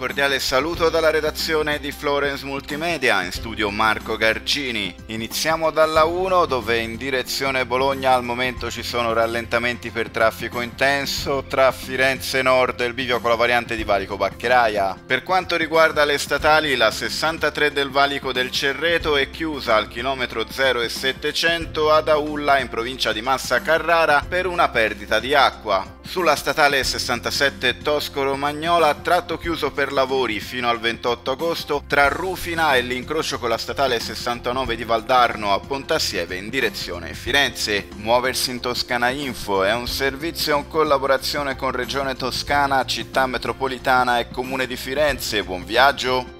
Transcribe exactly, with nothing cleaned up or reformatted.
cordiale saluto dalla redazione di Florence Multimedia, in studio Marco Gargini. Iniziamo dalla uno, dove in direzione Bologna al momento ci sono rallentamenti per traffico intenso tra Firenze Nord e il bivio con la variante di Valico Baccheraia. Per quanto riguarda le statali, la sessantatré del Valico del Cerreto è chiusa al chilometro zero e settecento ad Aulla in provincia di Massa Carrara per una perdita di acqua. Sulla statale sessantasette Tosco-Romagnola, tratto chiuso per lavori fino al ventotto agosto tra Rufina e l'incrocio con la statale sessantanove di Valdarno a Pontassieve in direzione Firenze. Muoversi in Toscana Info è un servizio in collaborazione con Regione Toscana, Città Metropolitana e Comune di Firenze. Buon viaggio!